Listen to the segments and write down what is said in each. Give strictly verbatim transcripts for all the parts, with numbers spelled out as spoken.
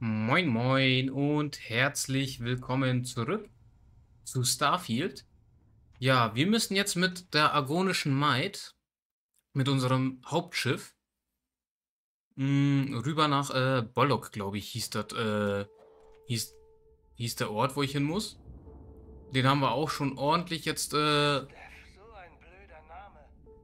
Moin Moin und herzlich willkommen zurück zu Starfield. Ja, wir müssen jetzt mit der Argonischen Maid, mit unserem Hauptschiff, mh, rüber nach äh, Bollock, glaube ich, hieß das, äh, hieß, hieß der Ort, wo ich hin muss. Den haben wir auch schon ordentlich jetzt, äh, So ein blöder Name.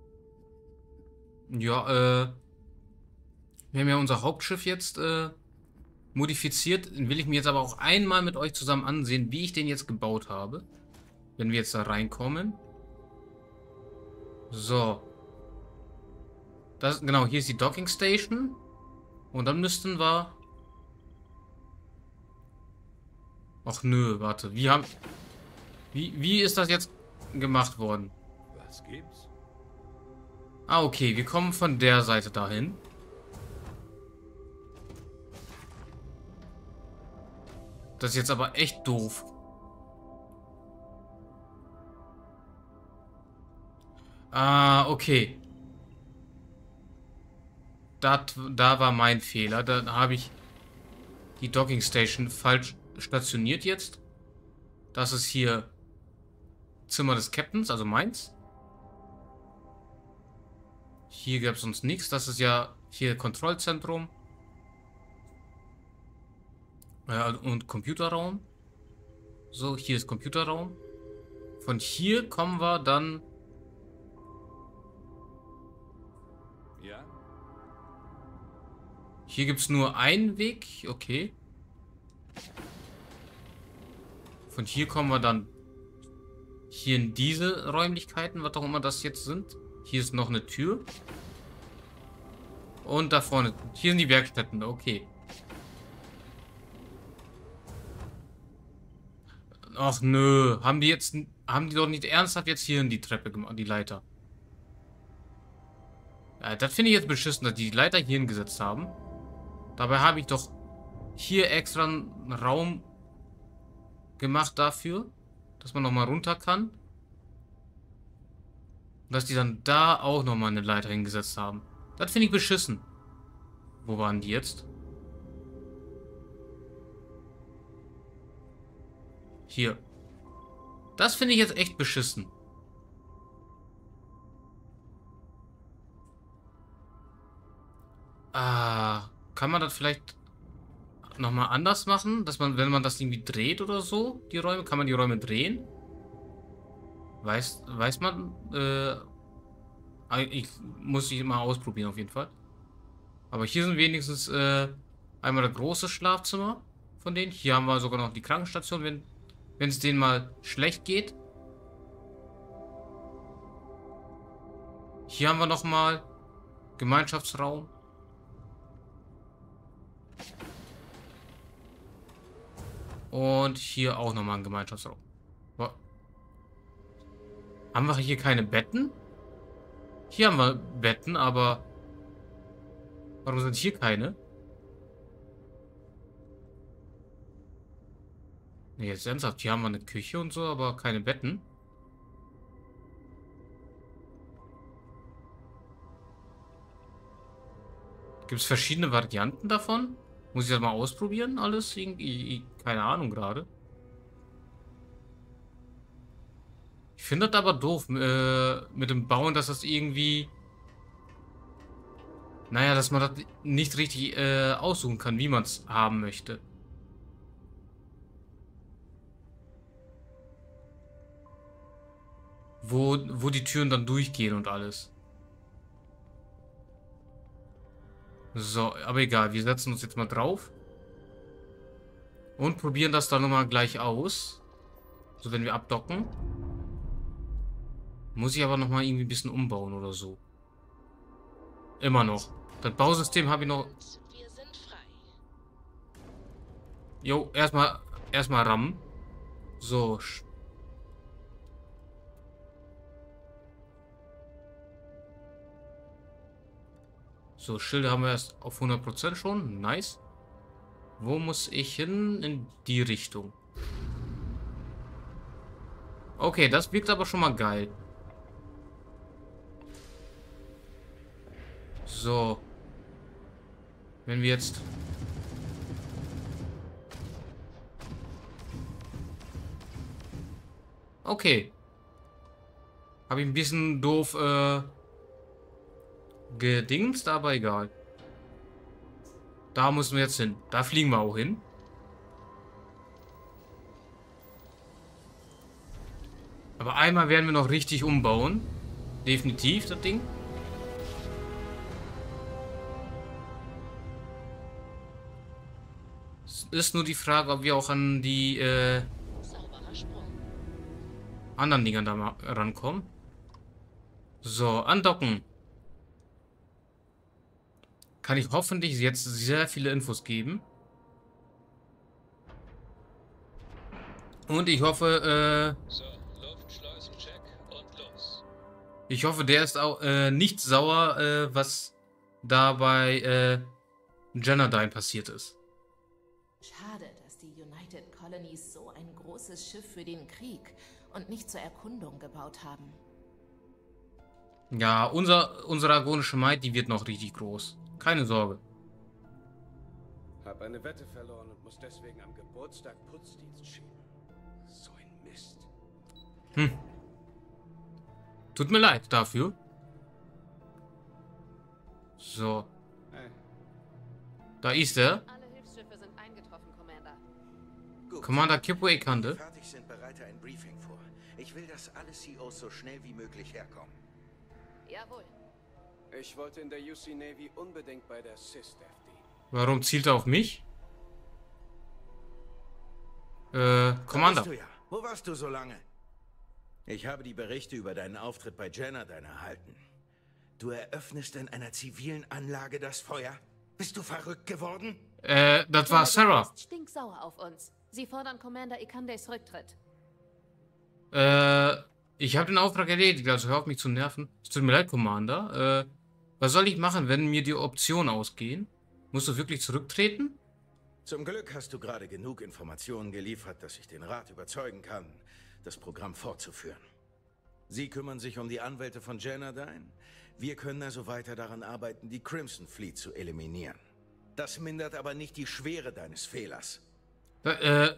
ja, äh, wir haben ja unser Hauptschiff jetzt, äh, modifiziert. Den will ich mir jetzt aber auch einmal mit euch zusammen ansehen, wie ich den jetzt gebaut habe, wenn wir jetzt da reinkommen. So. Das, genau, hier ist die Docking Station. Und dann müssten wir... Ach nö, warte. Wie haben... Wie, wie ist das jetzt gemacht worden? Was gibt's? Ah, okay. Wir kommen von der Seite dahin. Das ist jetzt aber echt doof. Ah, okay. Dat, da war mein Fehler. Da habe ich die Docking Station falsch stationiert jetzt. Das ist hier Zimmer des Captains, also meins. Hier gab es sonst nichts. Das ist ja hier Kontrollzentrum. Ja, und Computerraum. So, hier ist Computerraum. Von hier kommen wir dann... Ja? Hier gibt es nur einen Weg. Okay. Von hier kommen wir dann hier in diese Räumlichkeiten, was auch immer das jetzt sind. Hier ist noch eine Tür. Und da vorne, hier sind die Werkstätten. Okay. Ach nö, haben die jetzt, haben die doch nicht ernsthaft jetzt hier in die Treppe gemacht, die Leiter. Ja, das finde ich jetzt beschissen, dass die die Leiter hier hingesetzt haben. Dabei habe ich doch hier extra einen Raum gemacht dafür, dass man nochmal runter kann. Und dass die dann da auch nochmal eine Leiter hingesetzt haben. Das finde ich beschissen. Wo waren die jetzt? Hier. Das finde ich jetzt echt beschissen. Ah, kann man das vielleicht nochmal anders machen? Dass man, wenn man das irgendwie dreht oder so, die Räume, kann man die Räume drehen? Weiß, weiß man, äh, ich muss ich mal ausprobieren auf jeden Fall. Aber hier sind wenigstens, äh, einmal das große Schlafzimmer von denen. Hier haben wir sogar noch die Krankenstation, wenn wenn es denen mal schlecht geht. Hier haben wir nochmal Gemeinschaftsraum. Und hier auch nochmal ein Gemeinschaftsraum. Wa- Haben wir hier keine Betten? Hier haben wir Betten, aber warum sind hier keine? Nee, jetzt ernsthaft. Hier haben wir eine Küche und so, aber keine Betten. Gibt es verschiedene Varianten davon? Muss ich das mal ausprobieren? Alles? Irgendwie, keine Ahnung gerade. Ich finde das aber doof äh, mit dem Bauen, dass das irgendwie... Naja, dass man das nicht richtig äh, aussuchen kann, wie man es haben möchte. Wo, wo die Türen dann durchgehen und alles. So, aber egal. Wir setzen uns jetzt mal drauf. Und probieren das dann nochmal gleich aus. So, wenn wir abdocken. Muss ich aber nochmal irgendwie ein bisschen umbauen oder so. Immer noch. Das Bausystem habe ich noch... Wir sind frei. Jo, erstmal erstmal rammen. So. So, Schilde haben wir erst auf hundert Prozent schon. Nice. Wo muss ich hin? In die Richtung. Okay, das wirkt aber schon mal geil. So. Wenn wir jetzt Okay. Habe ich ein bisschen doof äh, gedingst, aber egal. Da müssen wir jetzt hin. Da fliegen wir auch hin. Aber einmal werden wir noch richtig umbauen. Definitiv, das Ding. Es ist nur die Frage, ob wir auch an die äh, anderen Dingern da mal rankommen. So, andocken. Kann ich hoffentlich jetzt sehr viele Infos geben. Und ich hoffe, äh, So, Luftschleusencheck und los. ich hoffe, der ist auch äh, nicht sauer, äh, was da bei äh, Genadine passiert ist. Schade, dass die United Colonies so ein großes Schiff für den Krieg und nicht zur Erkundung gebaut haben. Ja, unser, unsere agonische Maid, die wird noch richtig groß. Keine Sorge. Hab eine Wette verloren und muss deswegen am Geburtstag Putzdienst schieben. So ein Mist. Hm. Tut mir leid dafür. So. Hey. Da ist er. Alle Hilfsschiffe sind eingetroffen, Commander. Gut. Commander Kippo Ekande. Wenn die fertig sind, bereite ein Briefing vor. Ich will, dass alle C Os so schnell wie möglich herkommen. Jawohl. Ich wollte in der U C Navy unbedingt bei der SysDef dienen. Warum zielt er auf mich? Äh, Commander. Da bist du ja. Wo warst du so lange? Ich habe die Berichte über deinen Auftritt bei Genadine erhalten. Du eröffnest in einer zivilen Anlage das Feuer? Bist du verrückt geworden? Äh, das war Sarah. ist stinksauer auf uns. Sie fordern Commander Ikandes Rücktritt. Äh, ich habe den Auftrag erledigt, also hör auf mich zu nerven. Es tut mir leid, Commander. Äh, was soll ich machen, wenn mir die Optionen ausgehen? Musst du wirklich zurücktreten? Zum Glück hast du gerade genug Informationen geliefert, dass ich den Rat überzeugen kann, das Programm fortzuführen. Sie kümmern sich um die Anwälte von Genadine. Wir können also weiter daran arbeiten, die Crimson Fleet zu eliminieren. Das mindert aber nicht die Schwere deines Fehlers. Äh,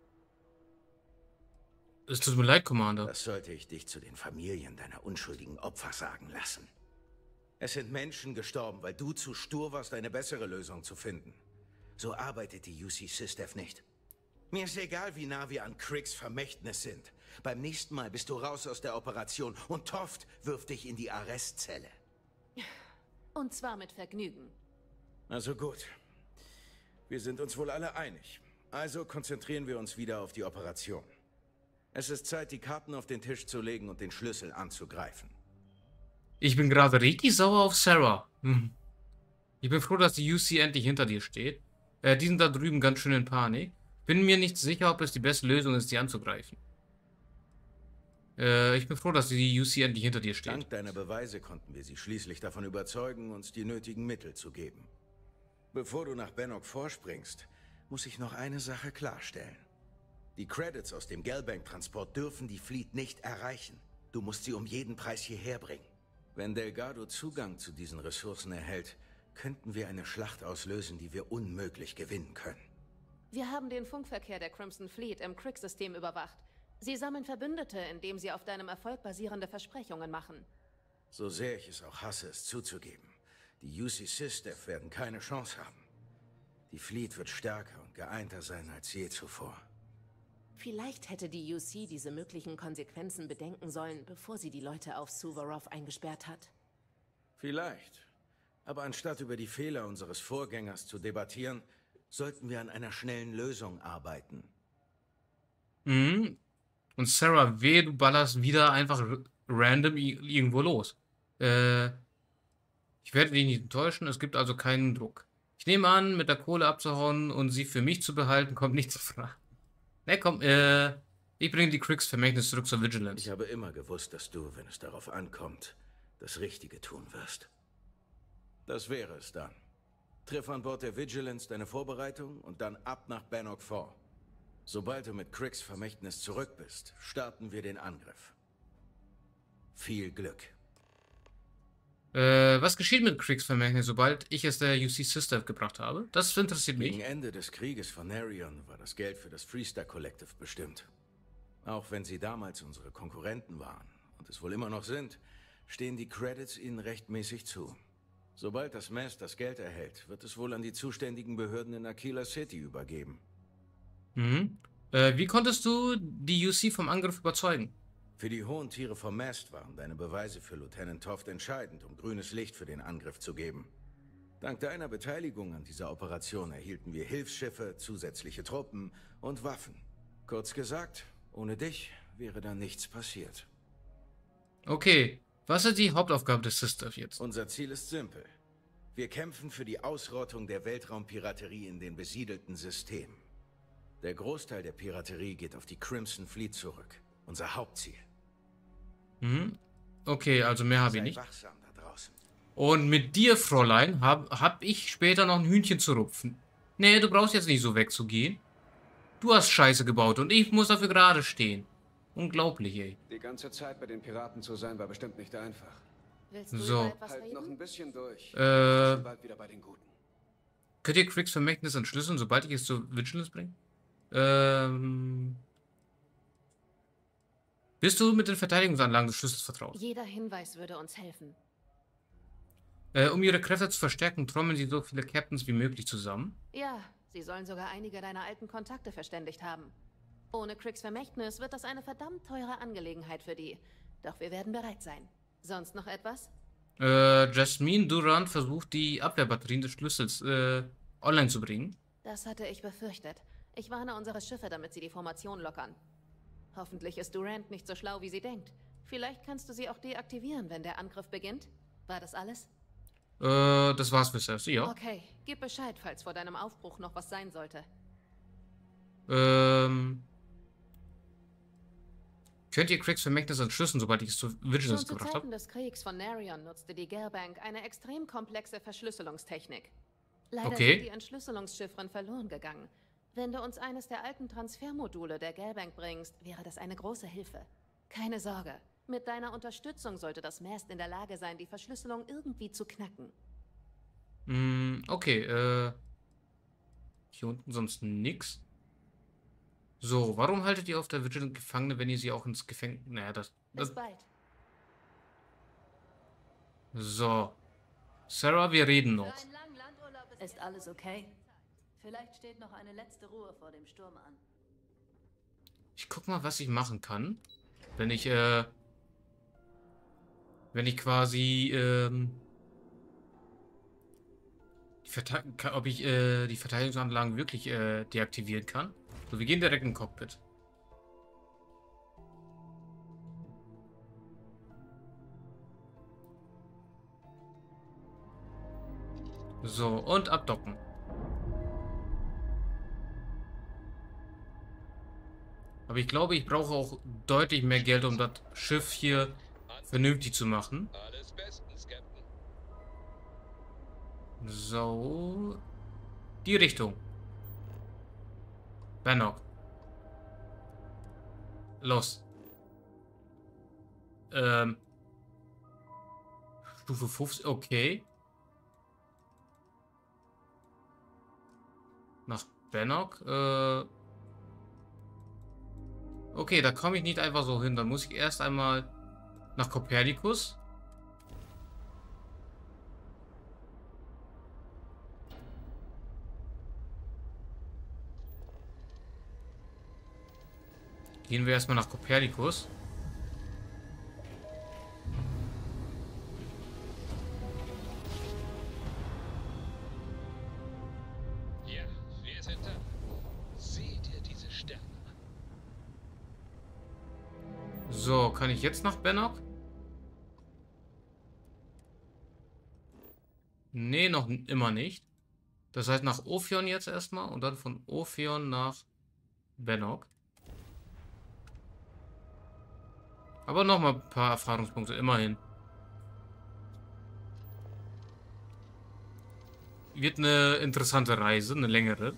es tut mir leid, Commander. Das sollte ich dich zu den Familien deiner unschuldigen Opfer sagen lassen. Es sind Menschen gestorben, weil du zu stur warst, eine bessere Lösung zu finden. So arbeitet die U C SysDef nicht. Mir ist egal, wie nah wir an Kriegs Vermächtnis sind. Beim nächsten Mal bist du raus aus der Operation und Toft wirft dich in die Arrestzelle. Und zwar mit Vergnügen. Also gut. Wir sind uns wohl alle einig. Also konzentrieren wir uns wieder auf die Operation. Es ist Zeit, die Karten auf den Tisch zu legen und den Schlüssel anzugreifen. Ich bin gerade richtig sauer auf Sarah. Hm. Ich bin froh, dass die U C endlich hinter dir steht. Äh, die sind da drüben ganz schön in Panik. Bin mir nicht sicher, ob es die beste Lösung ist, die anzugreifen. Äh, ich bin froh, dass die U C endlich hinter dir steht. Dank deiner Beweise konnten wir sie schließlich davon überzeugen, uns die nötigen Mittel zu geben. Bevor du nach Bannock vorspringst, muss ich noch eine Sache klarstellen. Die Credits aus dem Gelbank-Transport dürfen die Fleet nicht erreichen. Du musst sie um jeden Preis hierher bringen. Wenn Delgado Zugang zu diesen Ressourcen erhält, könnten wir eine Schlacht auslösen, die wir unmöglich gewinnen können. Wir haben den Funkverkehr der Crimson Fleet im Kriegssystem überwacht. Sie sammeln Verbündete, indem sie auf deinem Erfolg basierende Versprechungen machen. So sehr ich es auch hasse, es zuzugeben, die U C SysDef werden keine Chance haben. Die Fleet wird stärker und geeinter sein als je zuvor. Vielleicht hätte die U C diese möglichen Konsequenzen bedenken sollen, bevor sie die Leute auf Suvorov eingesperrt hat. Vielleicht. Aber anstatt über die Fehler unseres Vorgängers zu debattieren, sollten wir an einer schnellen Lösung arbeiten. Mhm. Und Sarah, weh, du ballerst wieder einfach random irgendwo los. Äh, ich werde dich nicht enttäuschen, es gibt also keinen Druck. Ich nehme an, mit der Kohle abzuhauen und sie für mich zu behalten, kommt nicht zur Frage. Ne, komm, äh, ich bringe die Kriegs Vermächtnis zurück zur Vigilance. Ich habe immer gewusst, dass du, wenn es darauf ankommt, das Richtige tun wirst. Das wäre es dann. Triff an Bord der Vigilance deine Vorbereitung und dann ab nach Bannock Fort. Sobald du mit Kriegs Vermächtnis zurück bist, starten wir den Angriff. Viel Glück. Äh, was geschieht mit Kriegs Vermächtnis, sobald ich es der U C SysDef gebracht habe? Das interessiert mich. Gegen Ende des Krieges von Narion war das Geld für das Freestar Collective bestimmt. Auch wenn sie damals unsere Konkurrenten waren und es wohl immer noch sind, stehen die Credits ihnen rechtmäßig zu. Sobald das Mast das Geld erhält, wird es wohl an die zuständigen Behörden in Aquila City übergeben. Mhm. Äh, wie konntest du die U C vom Angriff überzeugen? Für die hohen Tiere vom Mast waren deine Beweise für Lieutenant Toft entscheidend, um grünes Licht für den Angriff zu geben. Dank deiner Beteiligung an dieser Operation erhielten wir Hilfsschiffe, zusätzliche Truppen und Waffen. Kurz gesagt, ohne dich wäre da nichts passiert. Okay, was ist die Hauptaufgabe des Sisters jetzt? Unser Ziel ist simpel. Wir kämpfen für die Ausrottung der Weltraumpiraterie in den besiedelten Systemen. Der Großteil der Piraterie geht auf die Crimson Fleet zurück. Unser Hauptziel. Mhm. Okay, also mehr habe ich Sei nicht. wachsam da draußen. Und mit dir, Fräulein, habe hab ich später noch ein Hühnchen zu rupfen. Nee, du brauchst jetzt nicht so wegzugehen. Du hast Scheiße gebaut und ich muss dafür gerade stehen. Unglaublich, ey. Die ganze Zeit bei den Piraten zu sein, war bestimmt nicht einfach. Willst du So. über etwas Halt noch reden? ein bisschen durch. Äh, Schon bald wieder bei den Guten. könnt ihr Cricks Vermächtnis entschlüsseln, sobald ich es zur Vigilance bringe? Ähm... Bist du mit den Verteidigungsanlagen des Schlüssels vertraut? Jeder Hinweis würde uns helfen. Äh, um ihre Kräfte zu verstärken, trommeln sie so viele Captains wie möglich zusammen. Ja, sie sollen sogar einige deiner alten Kontakte verständigt haben. Ohne Cricks Vermächtnis wird das eine verdammt teure Angelegenheit für die. Doch wir werden bereit sein. Sonst noch etwas? Äh, Jasmine Durant versucht, die Abwehrbatterien des Schlüssels äh, online zu bringen. Das hatte ich befürchtet. Ich warne unsere Schiffe, damit sie die Formation lockern. Hoffentlich ist Durant nicht so schlau, wie sie denkt. Vielleicht kannst du sie auch deaktivieren, wenn der Angriff beginnt. War das alles? Äh, das war's bisher. Ja. Okay, gib Bescheid, falls vor deinem Aufbruch noch was sein sollte. Ähm. Könnt ihr Cricks Vermächtnis entschlüsseln, sobald ich es zur Schon Vigilance zu gebracht Zeiten habe? des Kriegs von Narion nutzte die Gelbank eine extrem komplexe Verschlüsselungstechnik. Leider Okay. sind die Entschlüsselungschiffren verloren gegangen. Wenn du uns eines der alten Transfermodule der Gelbank bringst, wäre das eine große Hilfe. Keine Sorge, mit deiner Unterstützung sollte das Mast in der Lage sein, die Verschlüsselung irgendwie zu knacken. Mm, okay, äh. Hier unten sonst nix. So, warum haltet ihr auf der Vigilance Gefangene, wenn ihr sie auch ins Gefängnis... Naja, das... Bis das bald. so. Sarah, wir reden noch. Für einen langen Landurlaub ist, Ist alles okay? Vielleicht steht noch eine letzte Ruhe vor dem Sturm an. Ich guck mal, was ich machen kann. Wenn ich, äh... Wenn ich quasi, ähm... die Verte- kann- ob ich, äh, die Verteidigungsanlagen wirklich, äh, deaktivieren kann. So, wir gehen direkt in den Cockpit. So, und abdocken. Aber ich glaube, ich brauche auch deutlich mehr Geld, um das Schiff hier vernünftig zu machen. Alles bestens, Captain. So. Die Richtung. Bannock. Los. Ähm. Stufe fünfzig, okay. Nach Bannock, äh. Okay, da komme ich nicht einfach so hin. Dann muss ich erst einmal nach Copernicus. Gehen wir erstmal nach Copernicus. Ja, wir sind da. Sieh dir diese Sterne an. So, kann ich jetzt nach Bannock? Nee, noch n- immer nicht. Das heißt nach Ophion jetzt erstmal und dann von Ophion nach Bannock. Aber nochmal ein paar Erfahrungspunkte, immerhin. Wird eine interessante Reise, eine längere.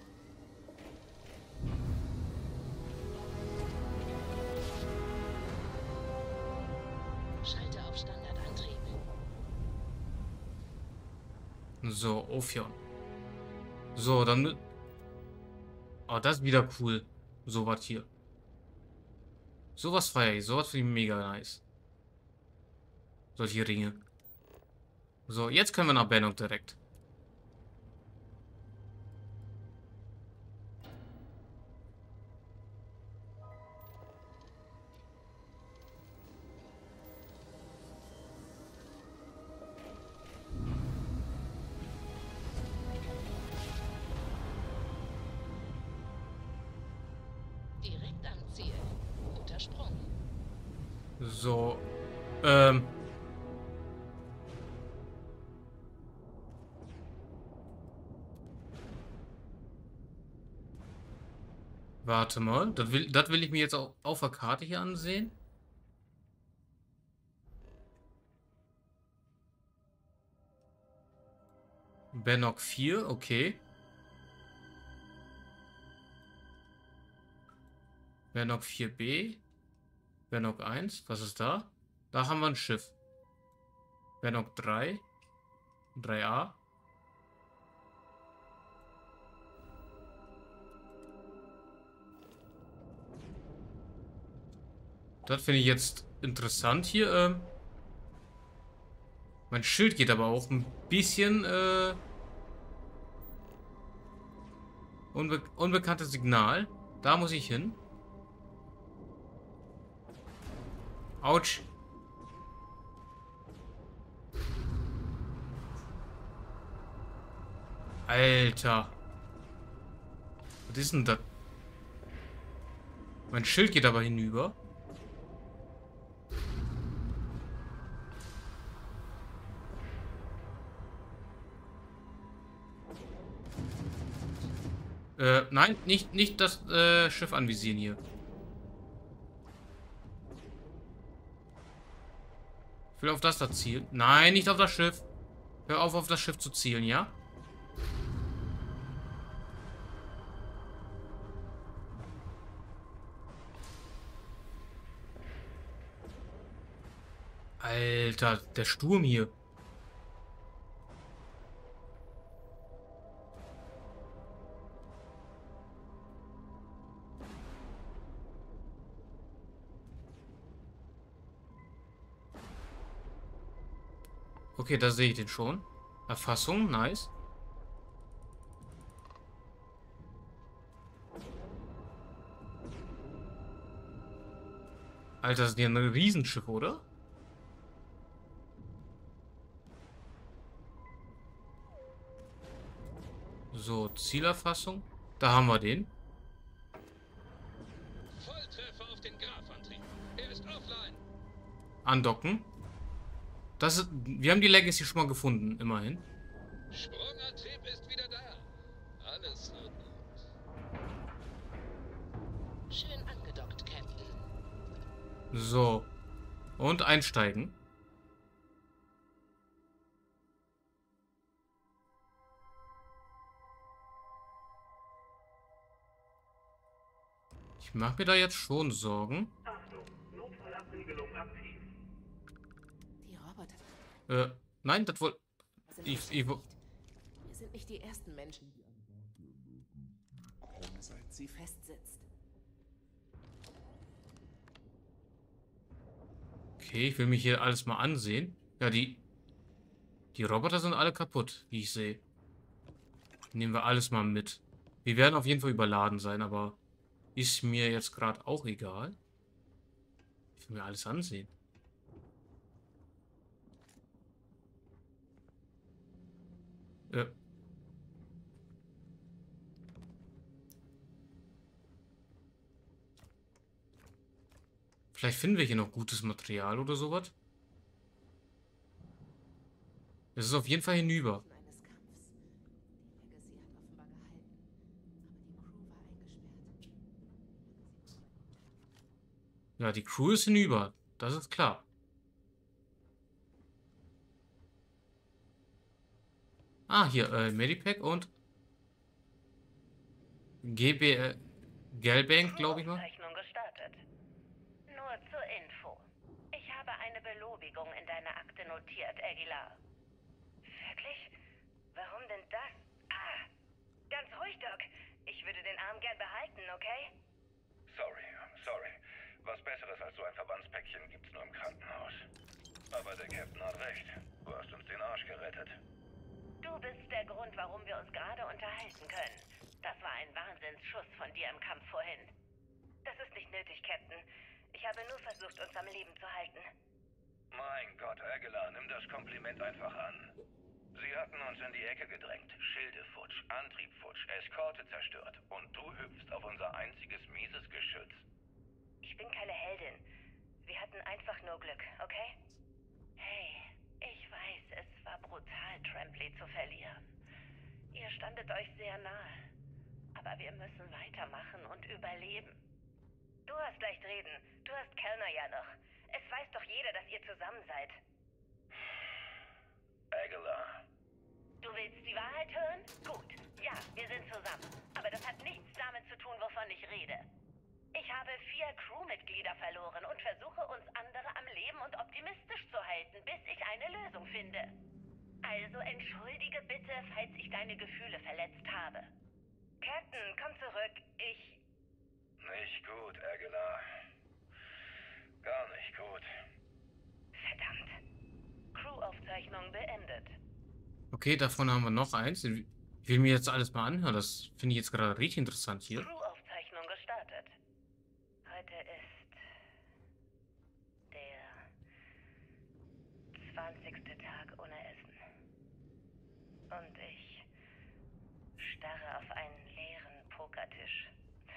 Schalte auf Standardantrieb. So, Ophion. So, dann... Oh, das ist wieder cool. So was hier. Sowas feiere ich. Sowas finde ich mega nice. Solche Ringe. So, jetzt können wir nach Bennock direkt. Direkt am Ziel. Guter Sprung. So. Ähm. Warte mal. Das will, das will ich mir jetzt auch auf der Karte hier ansehen. Bennock vier, okay. Bennock vier b. Bennock eins, was ist da? Da haben wir ein Schiff. Bennock drei. drei a. Das finde ich jetzt interessant hier. Ähm mein Schild geht aber auch ein bisschen äh unbe unbekanntes Signal. Da muss ich hin. Autsch. Alter. Was ist denn das? Mein Schild geht aber hinüber. Äh, nein, nicht, nicht das äh, Schiff anvisieren hier. Ich will auf das da zielen. Nein, nicht auf das Schiff. Hör auf, auf das Schiff zu zielen, ja? Alter, der Sturm hier. Okay, da sehe ich den schon. Erfassung, nice. Alter, das ist ja ein Riesenschiff, oder? So, Zielerfassung. Da haben wir den. Volltreffer auf den Grafantrieb. Er ist offline. Andocken. Das ist, wir haben die Legacy schon mal gefunden, immerhin. Sprungantrieb ist wieder da. Alles wird gut. Schön angedockt, Captain. So. Und einsteigen. Ich mache mir da jetzt schon Sorgen. Die Roboter Äh, nein, das wohl. sind Ich, nicht ich, wo- Wir sind nicht die ersten Menschen, die seit sie festsitzt. Okay, ich will mich hier alles mal ansehen. Ja, die. Die Roboter sind alle kaputt, wie ich sehe. Nehmen wir alles mal mit. Wir werden auf jeden Fall überladen sein, aber ist mir jetzt gerade auch egal. Ich will mir alles ansehen. Ja. Vielleicht finden wir hier noch gutes Material oder sowas. Es ist auf jeden Fall hinüber. Eines Kampfs. Die Legacy hat offenbar gehalten. Aber die Crew war eingesperrt. Ja, die Crew ist hinüber. Das ist klar. Ah, hier, äh, Medipack und G B, äh, Gelbank, glaube ich mal. Aufzeichnung gestartet. Nur zur Info. Ich habe eine Belobigung in deiner Akte notiert, Aguilar. Wirklich? Warum denn das? Ah, ganz ruhig, Doc. Ich würde den Arm gern behalten, okay? Sorry, sorry. Was Besseres als so ein Verbandspäckchen gibt's nur im Krankenhaus. Aber der Captain hat recht. Du hast uns den Arsch gerettet. Du bist der Grund, warum wir uns gerade unterhalten können. Das war ein Wahnsinnsschuss von dir im Kampf vorhin. Das ist nicht nötig, Captain. Ich habe nur versucht, uns am Leben zu halten. Mein Gott, Aguilar, nimm das Kompliment einfach an. Sie hatten uns in die Ecke gedrängt. Schilde futsch, Antrieb futsch, Eskorte zerstört. Und du hüpfst auf unser einziges mieses Geschütz. Ich bin keine Heldin. Wir hatten einfach nur Glück, okay? Hey, ich weiß, es war brutal, Trampley zu verlieren. Ihr standet euch sehr nahe. Aber wir müssen weitermachen und überleben. Du hast leicht reden. Du hast Kellner ja noch. Es weiß doch jeder, dass ihr zusammen seid. Aguilar. Du willst die Wahrheit hören? Gut. Ja, wir sind zusammen. Aber das hat nichts damit zu tun, wovon ich rede. Ich habe vier Crewmitglieder verloren und versuche, uns andere am Leben und optimistisch zu halten, bis ich eine Lösung finde. Also entschuldige bitte, falls ich deine Gefühle verletzt habe. Captain, komm zurück. Ich... Nicht gut, Aguilar. Gar nicht gut. Verdammt. Crew-Aufzeichnung beendet. Okay, davon haben wir noch eins. Ich will mir jetzt alles mal anhören. Das finde ich jetzt gerade richtig interessant hier. Crew-Aufzeichnung gestartet. Heute ist der zwanzigste Tag ohne Essen. Und ich starre auf einen leeren Pokertisch.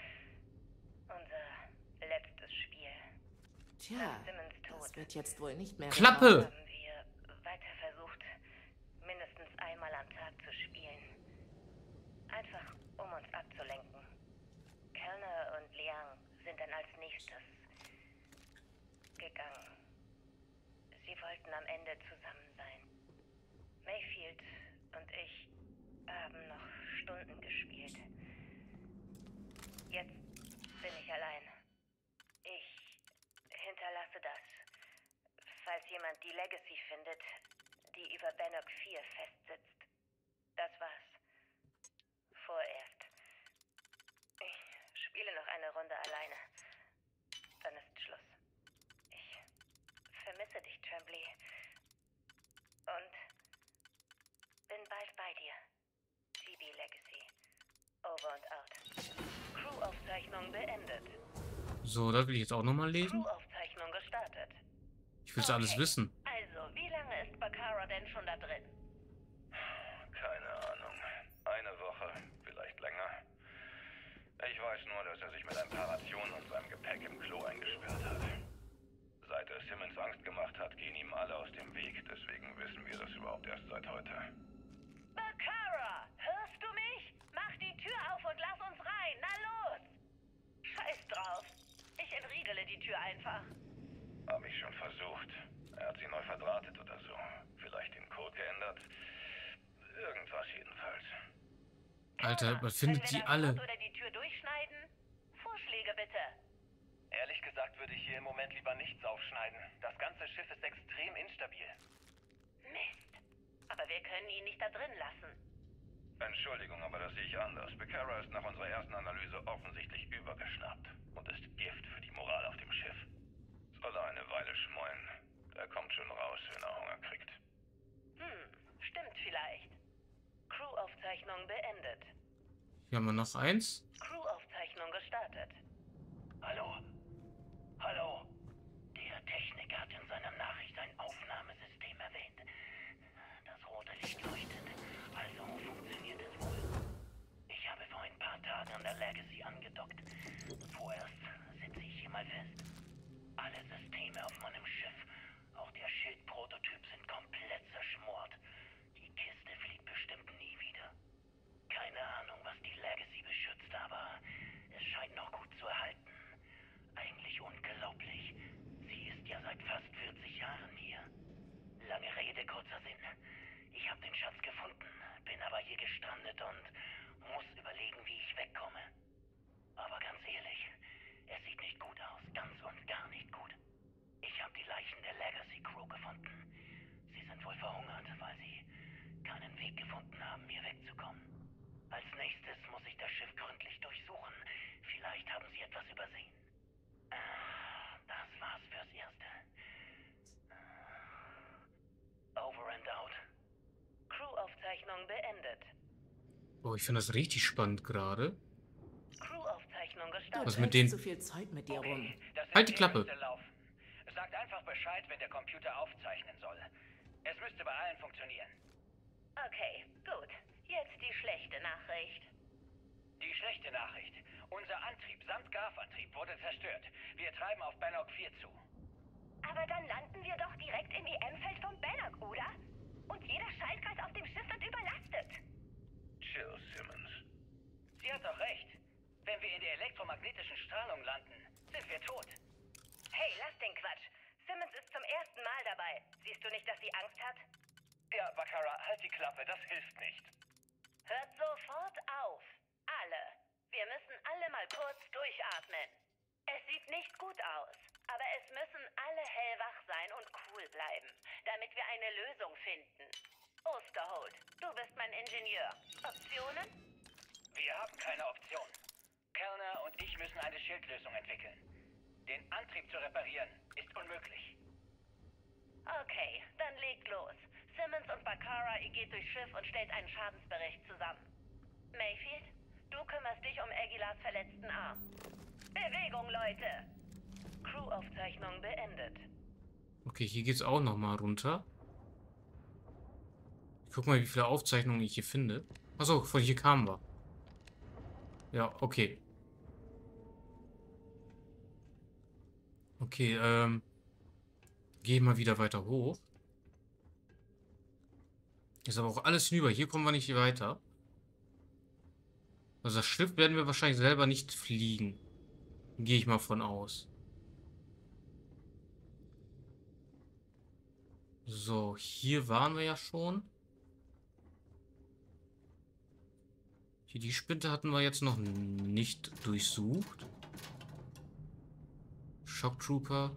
Unser letztes Spiel. Tja, Simmons Tod. das wird jetzt wohl nicht mehr... Klappe! Haben wir weiter versucht, mindestens einmal am Tag zu spielen. Einfach, um uns abzulenken. Kellner und Liang sind dann als nächstes gegangen. Sie wollten am Ende zusammen sein. Mayfield und ich haben noch Stunden gespielt. Jetzt bin ich allein. Ich hinterlasse das, falls jemand die Legacy findet, die über Bannock vier festsitzt. Das war's. Vorerst. Ich spiele noch eine Runde alleine. Dann ist Schluss. Ich vermisse dich, Trampley. Und bin bald bei dir. T B Legacy. Over und out. Crew-Aufzeichnung beendet. So, das will ich jetzt auch nochmal lesen. Crew-Aufzeichnung gestartet. Ich will es alles wissen. Also, wie lange ist Bakara denn schon da drin? Keine Ahnung. Eine Woche, vielleicht länger. Ich weiß nur, dass er sich mit ein paar Rationen und seinem Gepäck im Klo eingesperrt hat. Seit er Simmons Angst gemacht hat, gehen ihm alle aus dem Weg. Deswegen wissen wir das überhaupt erst seit heute. Bakara, hörst du mich? Mach die Tür auf und lass uns rein. Na los! Scheiß drauf. Ich entriegele die Tür einfach. Hab ich schon versucht. Er hat sie neu verdrahtet oder so. Vielleicht den Code geändert. Irgendwas jedenfalls. Alter, man findet die alle. Oder die Tür durchschneiden? Vorschläge bitte. Ehrlich gesagt würde ich hier im Moment lieber nichts aufschneiden. Das ganze Schiff ist extrem instabil. Mist. Aber wir können ihn nicht da drin lassen. Entschuldigung, aber das sehe ich anders. Bakara ist nach unserer ersten Analyse offensichtlich übergeschnappt und ist Gift für die Moral auf dem Schiff. Soll er eine Weile schmollen. Der kommt schon raus, wenn er Hunger kriegt. Hm, stimmt vielleicht. Crew-Aufzeichnung beendet. Hier haben wir noch eins. Crew-Aufzeichnung gestartet. Hallo? Hallo? Der Techniker hat in seiner Nachricht ein Aufnahmesystem erwähnt. Das rote Licht leuchtet. Also funktioniert es wohl. Ich habe vor ein paar Tagen an der Legacy angedockt. Vorerst sitze ich hier mal fest. Alle Systeme auf meinem Schiff, auch der Schildprototyp, sind komplett zerschmort. Die Kiste fliegt bestimmt nie wieder. Keine Ahnung, was die Legacy beschützt, aber es scheint noch gut zu erhalten. Eigentlich unglaublich. Sie ist ja seit fast vierzig Jahren hier. Lange Rede, kurzer Sinn. Ich habe den Schatz gefunden, bin aber hier gestrandet und muss überlegen, wie ich wegkomme. Aber ganz ehrlich, es sieht nicht gut aus, ganz und gar nicht gut. Ich habe die Leiche Oh, ich finde das richtig spannend gerade. Crew-Aufzeichnung Du gestartet. Was mit trägst den... zu viel Zeug mit dir rum. Das Halt die System Klappe. müsste laufen. Sagt einfach Bescheid, wenn der Computer aufzeichnen soll. Es müsste bei allen funktionieren. Okay, gut. Jetzt die schlechte Nachricht. Die schlechte Nachricht. Unser Antrieb samt Garfantrieb wurde zerstört. Wir treiben auf Bannock vier zu. Aber dann landen wir doch direkt im E M-Feld von Bannock, oder? Und jeder Schaltkreis auf dem Schiff wird überlastet. Chill, Simmons. Sie hat doch recht. Wenn wir in der elektromagnetischen Strahlung landen, sind wir tot. Hey, lass den Quatsch. Simmons ist zum ersten Mal dabei. Siehst du nicht, dass sie Angst hat? Ja, Baccara, halt die Klappe, das hilft nicht. Hört sofort auf. Alle. Wir müssen alle mal kurz durchatmen. Es sieht nicht gut aus, aber es müssen alle hellwach sein und cool bleiben, damit wir eine Lösung finden. Osterholt, du bist mein Ingenieur. Optionen? Wir haben keine Option. Kellner und ich müssen eine Schildlösung entwickeln. Den Antrieb zu reparieren ist unmöglich. Okay, dann legt los. Simmons und Baccara, ihr geht durchs Schiff und stellt einen Schadensbericht zusammen. Mayfield, du kümmerst dich um Aguilars verletzten Arm. Bewegung, Leute! Crew-Aufzeichnung beendet. Okay, hier geht's auch nochmal runter. Ich guck mal, wie viele Aufzeichnungen ich hier finde. Achso, von hier kamen wir. Ja, okay. Okay, ähm... Gehe mal wieder weiter hoch. Ist aber auch alles hinüber. Hier kommen wir nicht weiter. Also das Schiff werden wir wahrscheinlich selber nicht fliegen. Gehe ich mal von aus. So, hier waren wir ja schon. Hier die Spinte hatten wir jetzt noch nicht durchsucht. Shock Trooper.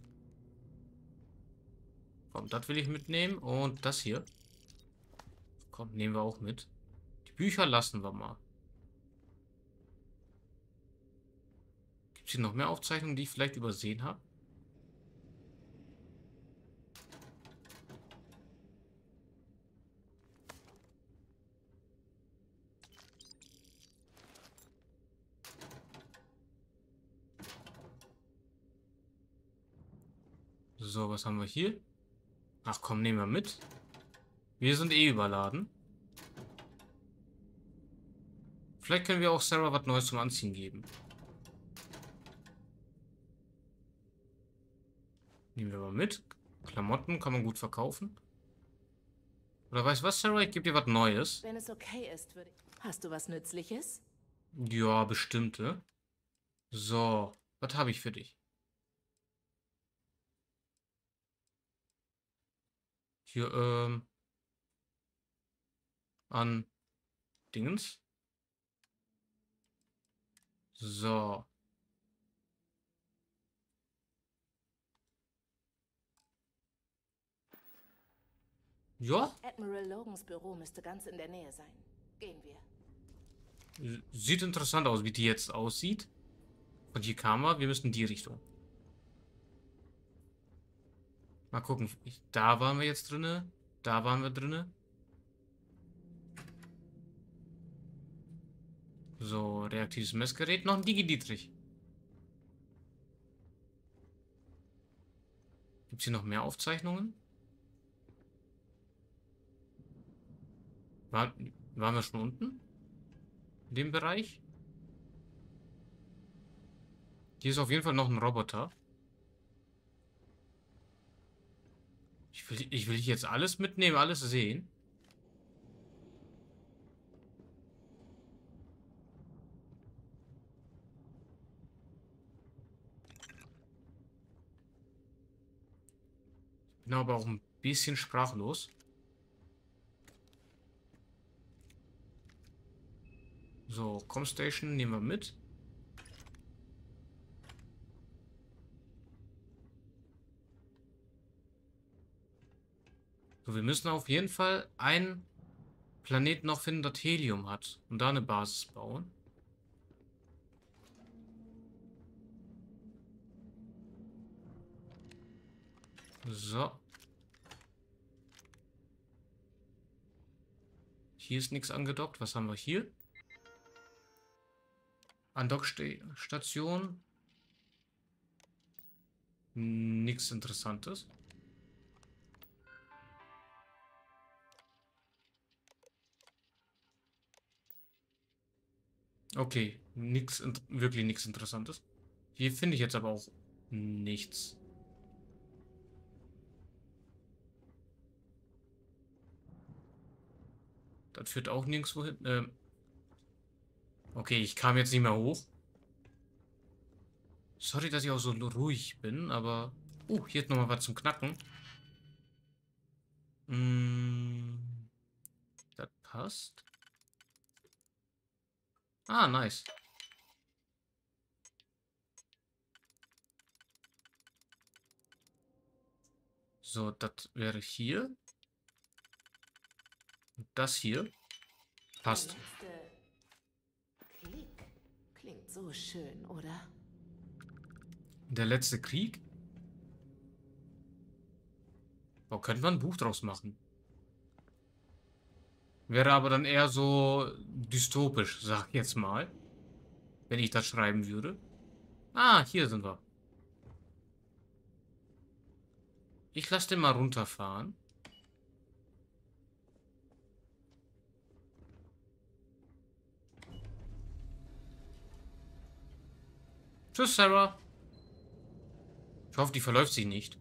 Komm, das will ich mitnehmen. Und das hier. Komm, nehmen wir auch mit. Die Bücher lassen wir mal. Gibt es hier noch mehr Aufzeichnungen, die ich vielleicht übersehen habe? So, was haben wir hier? Ach komm, nehmen wir mit. Wir sind eh überladen. Vielleicht können wir auch Sarah was Neues zum Anziehen geben. Nehmen wir mal mit. Klamotten kann man gut verkaufen. Oder weißt du was, Sarah? Ich gebe dir was Neues. Wenn es okay ist, würde ich... Hast du was Nützliches? Ja, bestimmte. So, was habe ich für dich? Hier, ähm... an Dingens. So. Ja. Admiral Logans Büro müsste ganz in der Nähe sein. Gehen wir. Sieht interessant aus, wie die jetzt aussieht. Und hier kam er. Wir müssen in die Richtung. Mal gucken. Ich, da waren wir jetzt drinne. Da waren wir drinne. So, reaktives Messgerät. Noch ein Digi-Dietrich. Gibt es hier noch mehr Aufzeichnungen? War, waren wir schon unten? In dem Bereich? Hier ist auf jeden Fall noch ein Roboter. Ich will, ich will jetzt alles mitnehmen, alles sehen. Bin aber auch ein bisschen sprachlos. So, Comstation nehmen wir mit. So, wir müssen auf jeden Fall einen Planeten noch finden, das Helium hat. Und da eine Basis bauen. So. Hier ist nichts angedockt. Was haben wir hier? Andockstation. Nichts Interessantes. Okay, nix, wirklich nichts Interessantes. Hier finde ich jetzt aber auch nichts. Das führt auch nirgendwo hin. Ähm okay, ich kam jetzt nicht mehr hoch. Sorry, dass ich auch so ruhig bin, aber... Oh, hier ist nochmal was zum Knacken. Mm, das passt. Ah, nice. So, das wäre hier. Und das hier. Passt. Krieg klingt so schön, oder? Der letzte Krieg? Oh, könnte man ein Buch draus machen. Wäre aber dann eher so dystopisch, sag ich jetzt mal. Wenn ich das schreiben würde. Ah, hier sind wir. Ich lasse den mal runterfahren. Tschüss, Sarah. Ich hoffe, die verläuft sich nicht.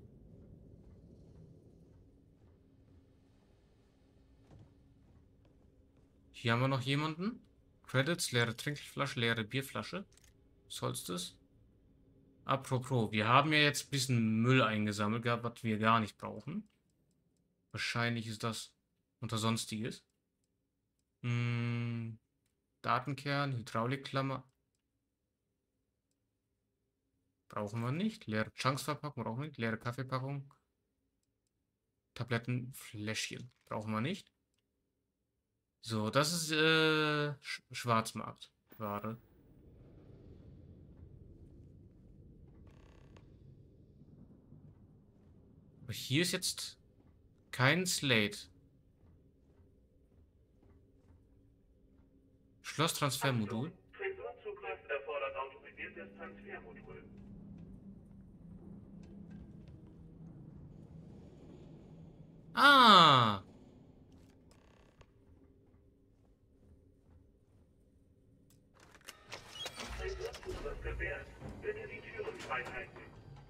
Hier haben wir noch jemanden. Credits, leere Trinkflasche, leere Bierflasche. Soll's das? Apropos, wir haben ja jetzt ein bisschen Müll eingesammelt gehabt, was wir gar nicht brauchen. Wahrscheinlich ist das unter Sonstiges. Hm, Datenkern, Hydraulikklammer. Brauchen wir nicht. Leere Chunks-Verpackung brauchen wir nicht. Leere Kaffeepackung. Tablettenfläschchen brauchen wir nicht. So, das ist äh, Sch Schwarzmarktware. Aber hier ist jetzt kein Slate. Schlosstransfermodul. Tresorzugriff erfordert autorisiertes Transfermodul. Ah! Tresorzugriff gewährt. Bitte die Türen frei halten.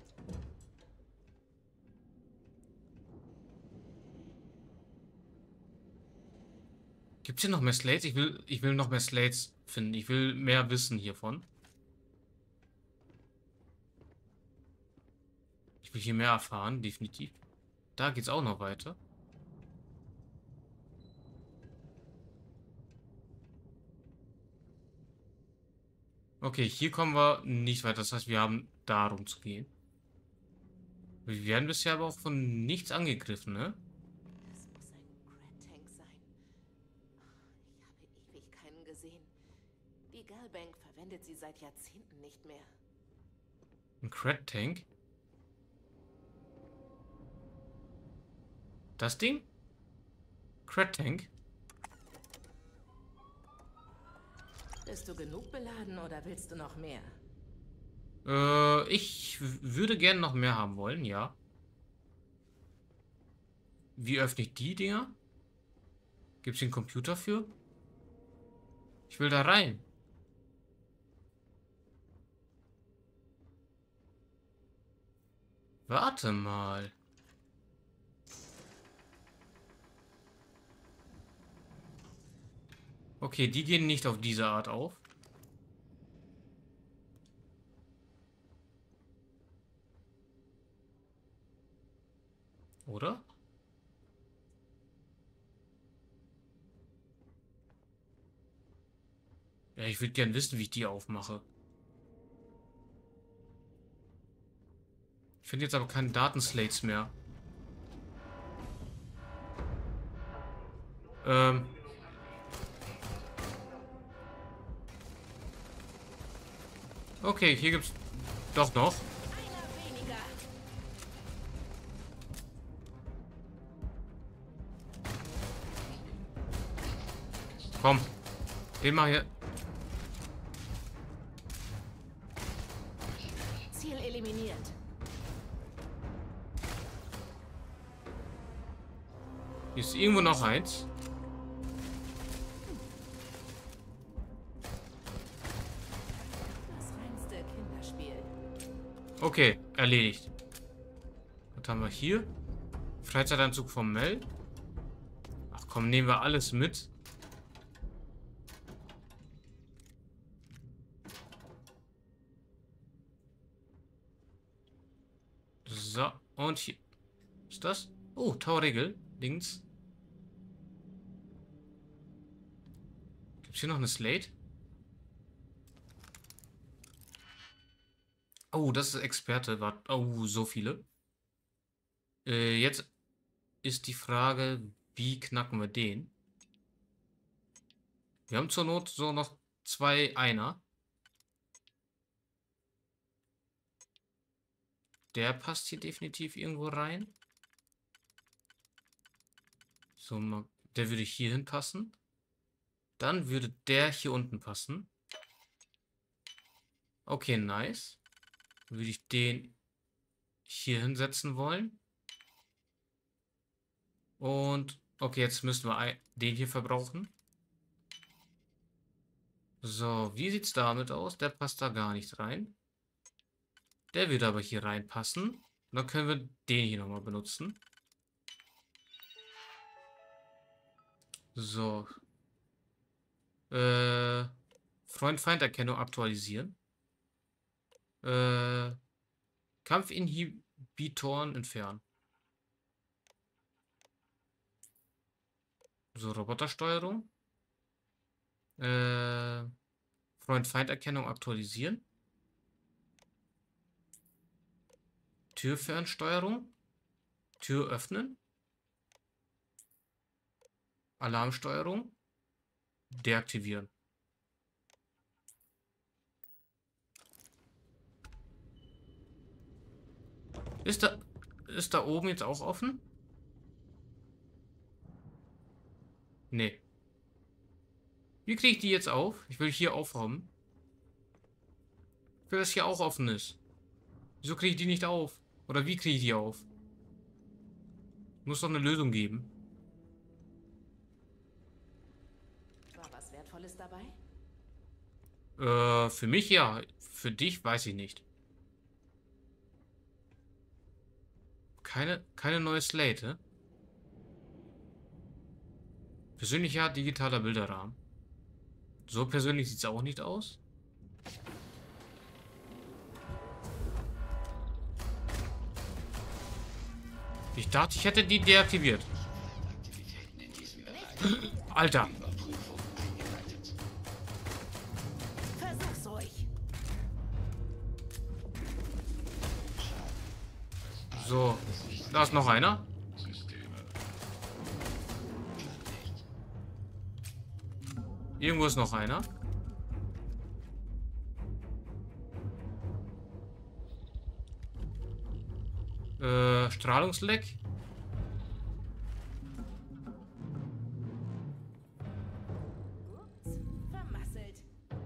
Gibt es hier noch mehr Slates? Ich will, ich will noch mehr Slates finden. Ich will mehr wissen hiervon. Ich will hier mehr erfahren, definitiv. Da geht's auch noch weiter. Okay, hier kommen wir nicht weiter. Das heißt, wir haben darum zu gehen. Wir werden bisher aber auch von nichts angegriffen, ne? Das muss ein Cred-Tank sein. Ich habe ewig keinen gesehen. Die Gelbank verwendet sie seit Jahrzehnten nicht mehr. Ein Cred-Tank? Das Ding? Cred-Tank? Bist du genug beladen oder willst du noch mehr? Äh, ich würde gerne noch mehr haben wollen, ja. Wie öffne ich die Dinger? Gibt es einen Computer für? Ich will da rein. Warte mal. Okay, die gehen nicht auf diese Art auf. Oder? Ja, ich würde gern wissen, wie ich die aufmache. Ich finde jetzt aber keine Datenslates mehr. Ähm... Okay, hier gibt's doch noch. Komm. Den mal hier. Ziel eliminiert. Hier ist irgendwo noch eins. Das reinste Kinderspiel. Okay, erledigt. Was haben wir hier? Freizeitanzug vom Mel. Ach komm, nehmen wir alles mit. So, und hier. Was ist das? Oh, Tauregel. Links. Gibt es hier noch eine Slate? Oh, das ist Experte. Wart- Oh, so viele. Äh, jetzt ist die Frage, wie knacken wir den? Wir haben zur Not so noch zwei Einer. Der passt hier definitiv irgendwo rein. So, mal, der würde hier hinpassen. Dann würde der hier unten passen. Okay, nice. Dann würde ich den hier hinsetzen wollen. Und, okay, jetzt müssen wir ein, den hier verbrauchen. So, wie sieht es damit aus? Der passt da gar nicht rein. Der würde aber hier reinpassen. Und dann können wir den hier nochmal benutzen. So. Äh, Freund-Feind-Erkennung aktualisieren. Äh, Kampfinhibitoren entfernen. So, Robotersteuerung. Äh, Freund-Feind-Erkennung aktualisieren. Türfernsteuerung. Tür öffnen. Alarmsteuerung. Deaktivieren. Ist da, ist da oben jetzt auch offen? Nee. Wie kriege ich die jetzt auf? Ich will hier aufräumen. Ich will, dass hier auch offen ist. Wieso kriege ich die nicht auf? Oder wie kriege ich die auf? Muss doch eine Lösung geben. War was Wertvolles dabei? Äh, für mich ja. Für dich weiß ich nicht. Keine, keine neue Slate. Persönlicher digitaler Bilderrahmen. So persönlich sieht es auch nicht aus. Ich dachte, ich hätte die deaktiviert. Alter. Versuch's ruhig. So, da ist noch einer. Irgendwo ist noch einer. Äh, Strahlungsleck. Vermasselt.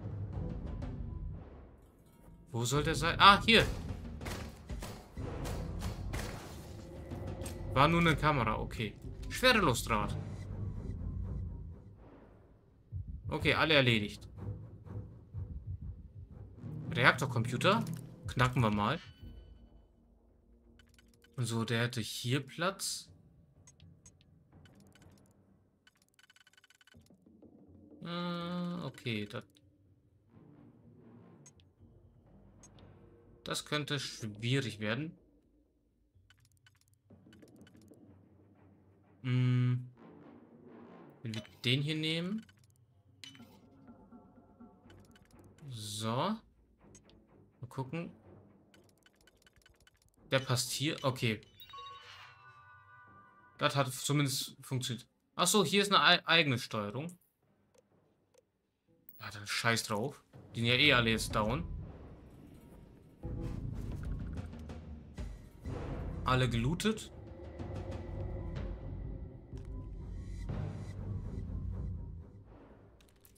Wo soll der sein? Ah, hier. War nur eine Kamera, okay. Schwerelostrad. Okay, alle erledigt. Reaktorcomputer. Knacken wir mal. Und so, der hätte hier Platz. Äh, okay, das... Das könnte schwierig werden. Hm. Wenn wir den hier nehmen. So. Mal gucken. Der passt hier. Okay. Das hat zumindest funktioniert. Achso, hier ist eine eigene Steuerung. Ja, dann scheiß drauf. Die sind ja eh alle jetzt down. Alle gelootet.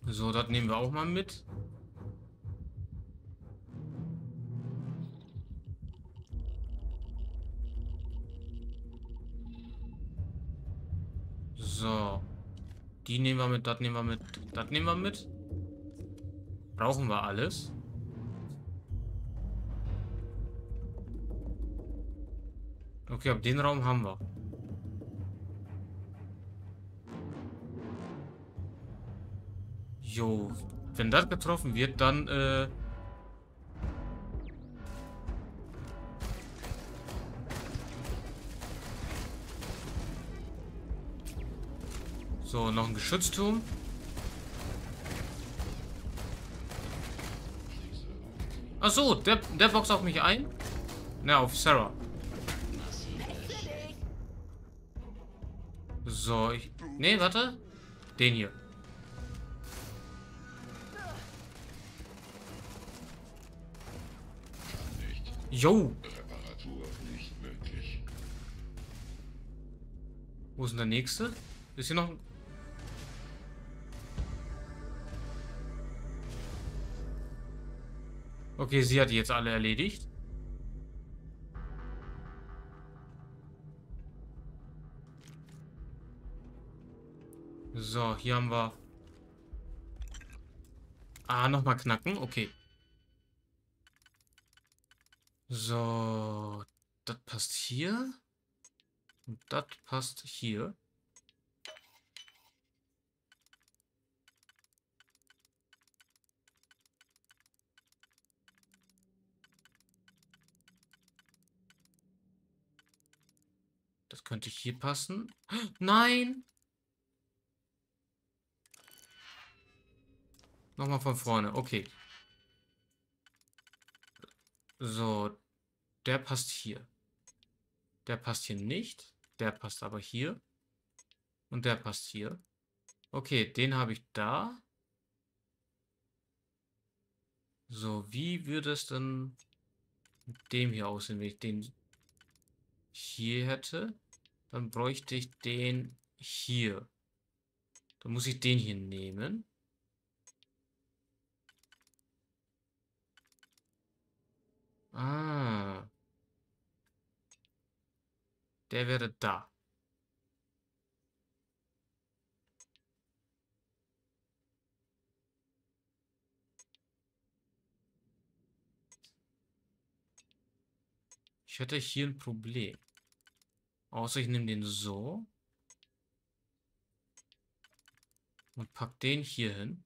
So, das nehmen wir auch mal mit. So. Die nehmen wir mit, das nehmen wir mit, das nehmen wir mit. Brauchen wir alles. Okay, ab den Raum haben wir. Jo, wenn das getroffen wird, dann äh so, noch ein Geschützturm. Ach so, der, der boxt auf mich ein? Na, auf Sarah. So, ich... Nee, warte. Den hier. Jo. Wo ist denn der nächste? Ist hier noch ein... Okay, sie hat die jetzt alle erledigt. So, hier haben wir... Ah, nochmal knacken. Okay. So, das passt hier. Und das passt hier. Das könnte hier passen. Nein! Nochmal von vorne. Okay. So, der passt hier. Der passt hier nicht. Der passt aber hier. Und der passt hier. Okay, den habe ich da. So, wie würde es denn mit dem hier aussehen, wenn ich den hier hätte? Dann bräuchte ich den hier. Dann muss ich den hier nehmen. Ah. Der wäre da. Ich hätte hier ein Problem. Außer ich nehme den so. Und pack den hier hin.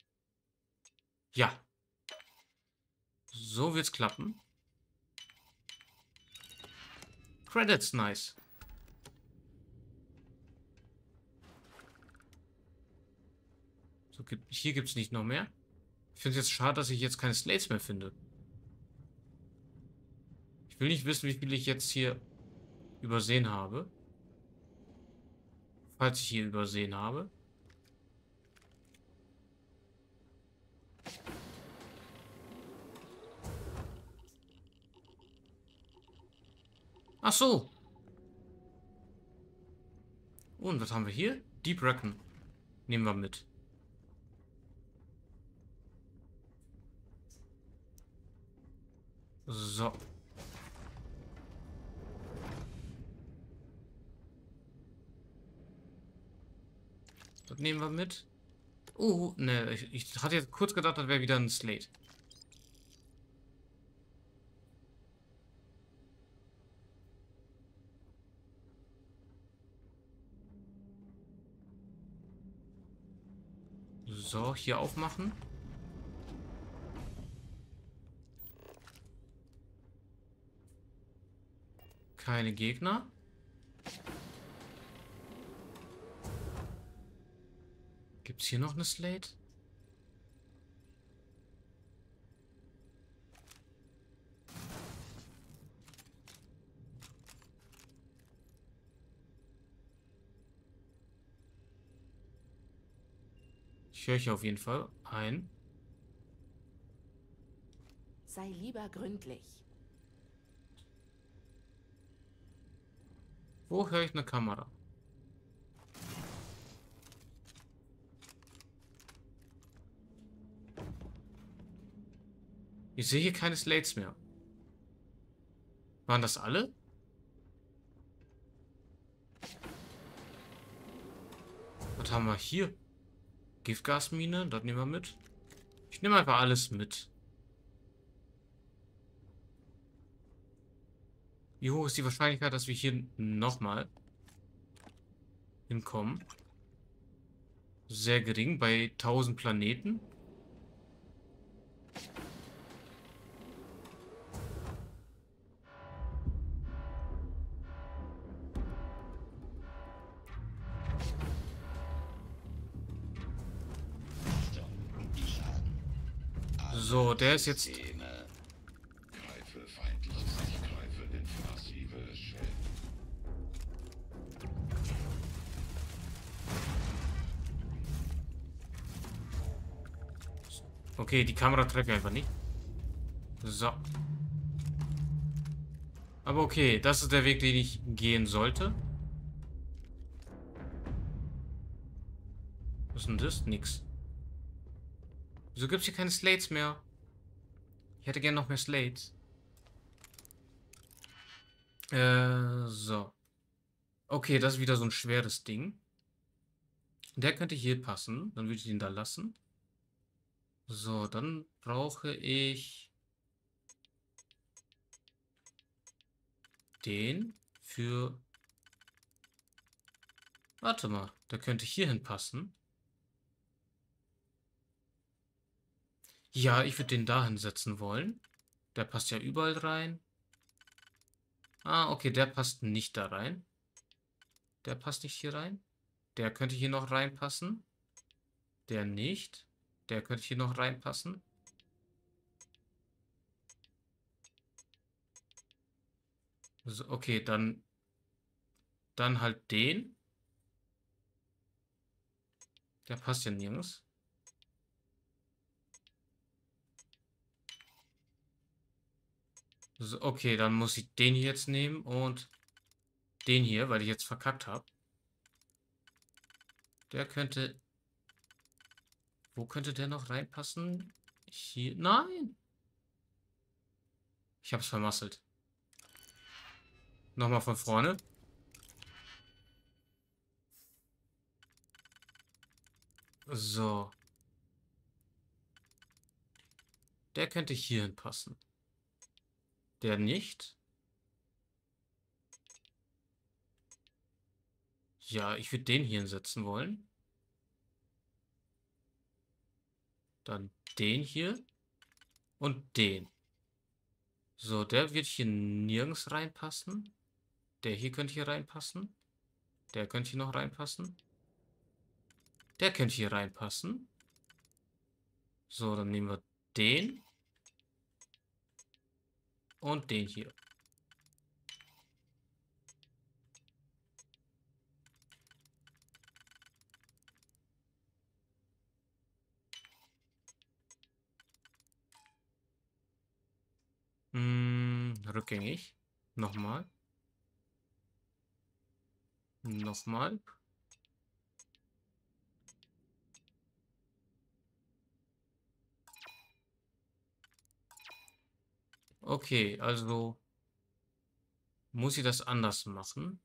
Ja. So wird's klappen. Credits, nice. So, gibt, hier gibt es nicht noch mehr. Ich finde es jetzt schade, dass ich jetzt keine Slates mehr finde. Ich will nicht wissen, wie viel ich jetzt hier übersehen habe. Falls ich hier übersehen habe. Ach so. Und was haben wir hier? Deep Reckon. Nehmen wir mit. So. Das nehmen wir mit. Oh, ne, ich, ich hatte jetzt kurz gedacht, das wäre wieder ein Slate. So, hier aufmachen. Keine Gegner. Gibt es hier noch eine Slate? Ich höre hier auf jeden Fall ein. Sei lieber gründlich. Wo höre ich eine Kamera? Ich sehe hier keine Slates mehr. Waren das alle? Was haben wir hier? Giftgasmine, das nehmen wir mit. Ich nehme einfach alles mit. Wie hoch ist die Wahrscheinlichkeit, dass wir hier nochmal hinkommen? Sehr gering, bei tausend Planeten. So, der ist jetzt... Okay, die Kamera treffe ich einfach nicht. So. Aber okay, das ist der Weg, den ich gehen sollte. Was ist denn das? Nix. Wieso gibt es hier keine Slates mehr? Ich hätte gerne noch mehr Slates. Äh, so. Okay, das ist wieder so ein schweres Ding. Der könnte hier passen. Dann würde ich ihn da lassen. So, dann brauche ich den für... Warte mal, der könnte hier hinpassen. Ja, ich würde den da hinsetzen wollen. Der passt ja überall rein. Ah, okay, der passt nicht da rein. Der passt nicht hier rein. Der könnte hier noch reinpassen. Der nicht. Der könnte hier noch reinpassen. So, okay, dann dann halt den. Der passt ja nirgends. So, okay, dann muss ich den hier jetzt nehmen und den hier, weil ich jetzt verkackt habe. Der könnte... Wo könnte der noch reinpassen? Hier... Nein! Ich habe es vermasselt. Nochmal von vorne. So. Der könnte hier hinpassen. Der nicht. Ja, ich würde den hier hinsetzen wollen. Dann den hier. Und den. So, der wird hier nirgends reinpassen. Der hier könnte hier reinpassen. Der könnte hier noch reinpassen. Der könnte hier reinpassen. So, dann nehmen wir den. Und den hier. Hm, rückgängig. Nochmal. Nochmal. Okay, also muss ich das anders machen.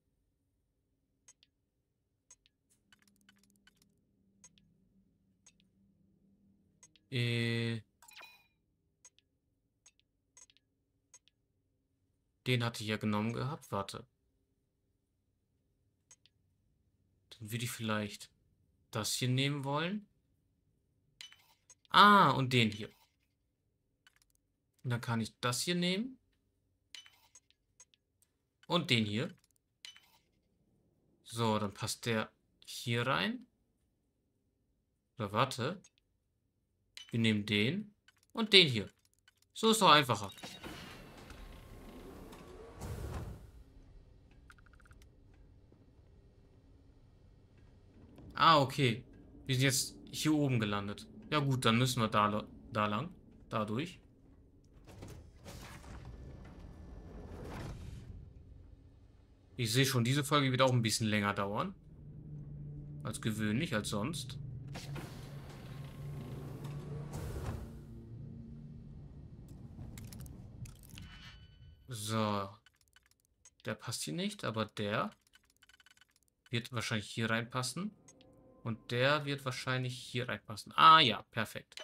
Äh, den hatte ich ja genommen gehabt. Warte. Dann würde ich vielleicht das hier nehmen wollen. Ah, und den hier. Und dann kann ich das hier nehmen. Und den hier. So, dann passt der hier rein. Oder warte. Wir nehmen den und den hier. So ist doch einfacher. Ah, okay. Wir sind jetzt hier oben gelandet. Ja gut, dann müssen wir da, da lang. Dadurch. Ich sehe schon, diese Folge wird auch ein bisschen länger dauern. Als gewöhnlich, als sonst. So. Der passt hier nicht, aber der wird wahrscheinlich hier reinpassen. Und der wird wahrscheinlich hier reinpassen. Ah ja, perfekt.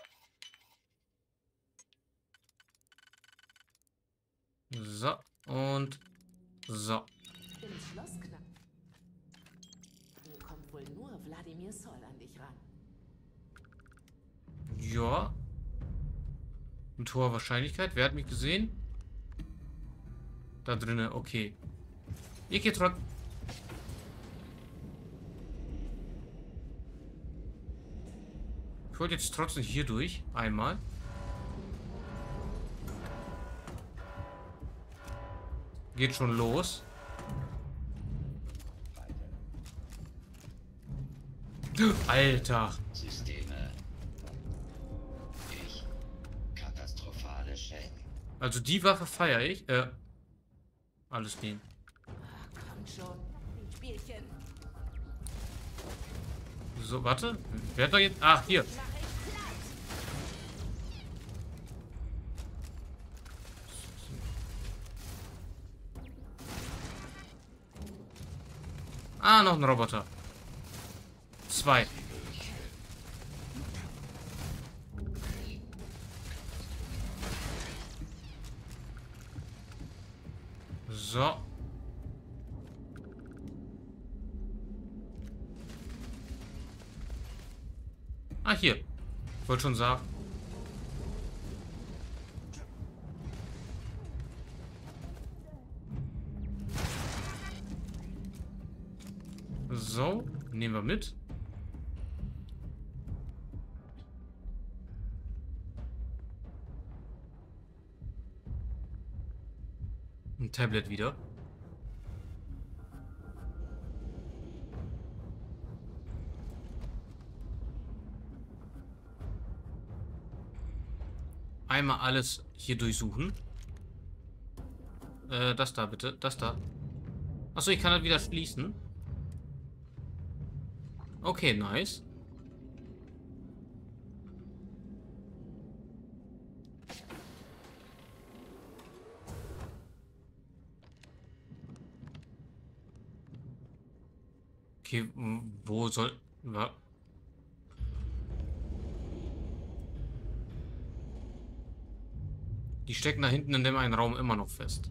So, und so. Ins Schloss knacken. Hier kommt wohl nur Wladimir Sol an dich ran. Ja. Mit hoher Wahrscheinlichkeit. Wer hat mich gesehen? Da drinnen, okay. Ich gehe trotzdem. Ich wollte jetzt trotzdem hier durch. Einmal. Geht schon los. Alter. Systeme. Ich. Katastrophale Schäden. Also die Waffe feiere ich. Äh. Alles nehmen. Kommt schon. Ein Spielchen. So, warte. Wer hat da jetzt. Ah, hier. Ah, noch ein Roboter. Zwei. So. Ah, hier. Ich wollte schon sagen. So, nehmen wir mit. Ein Tablet wieder. Einmal alles hier durchsuchen. Äh, das da bitte. Das da. Achso, ich kann das wieder schließen. Okay, nice. Okay, wo soll... Wa Die stecken da hinten in dem einen Raum immer noch fest.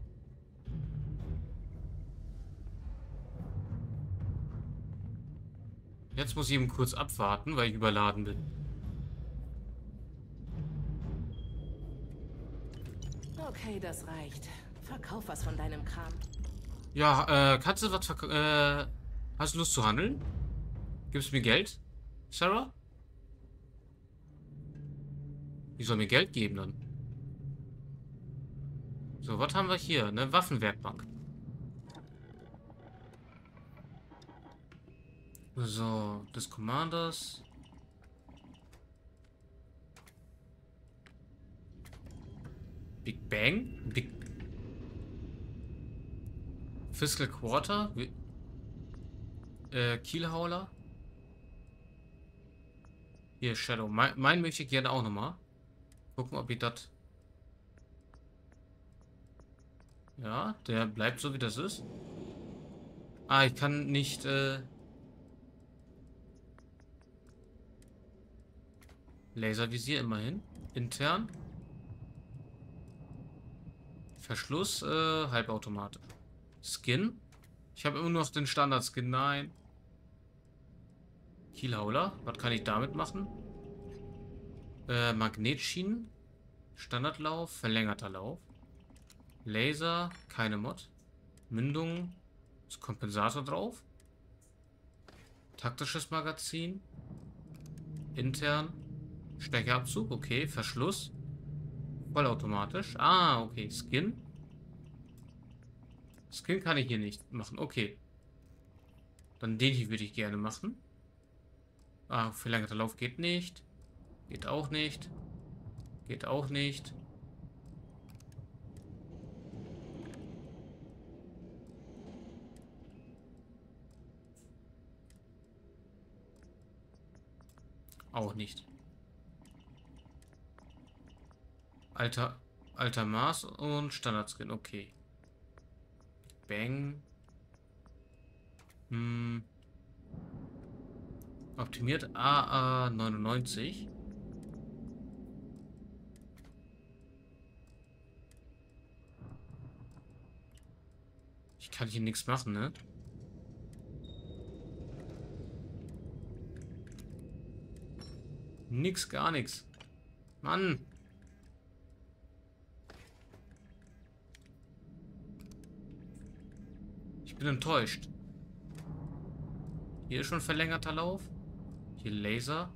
Jetzt muss ich eben kurz abwarten, weil ich überladen bin. Okay, das reicht. Verkauf was von deinem Kram. Ja, äh, kannst du was verk... Äh, hast du Lust zu handeln? Gibst du mir Geld, Sarah? Die soll mir Geld geben dann. So, was haben wir hier? Eine Waffenwerkbank. So, des Commanders. Big Bang? Big... Fiscal Quarter? Wie... Äh, Kielhauler? Hier, Shadow. Mein, mein möchte ich gerne auch nochmal. Gucken, ob ich das... Ja, der bleibt so, wie das ist. Ah, ich kann nicht, äh... Laservisier immerhin. Intern. Verschluss, äh, halbautomatisch. Skin. Ich habe immer noch den Standard-Skin. Nein. Kielhauler. Was kann ich damit machen? Äh, Magnetschienen. Standardlauf. Verlängerter Lauf. Laser. Keine Mod. Mündung. Ist Kompensator drauf. Taktisches Magazin. Intern. Steckerabzug. Okay. Verschluss. Vollautomatisch. Ah, okay. Skin. Skin kann ich hier nicht machen. Okay. Dann den hier würde ich gerne machen. Ah, verlängerter Lauf geht nicht. Geht auch nicht. Geht auch nicht. Auch nicht. Alter. Alter Maß und Standardskin. Okay. Bang. Hm. Optimiert A A neunundneunzig. Ich kann hier nichts machen, ne? Nix, gar nichts. Mann. Ich bin enttäuscht. Hier ist schon verlängerter Lauf. Hier Laser.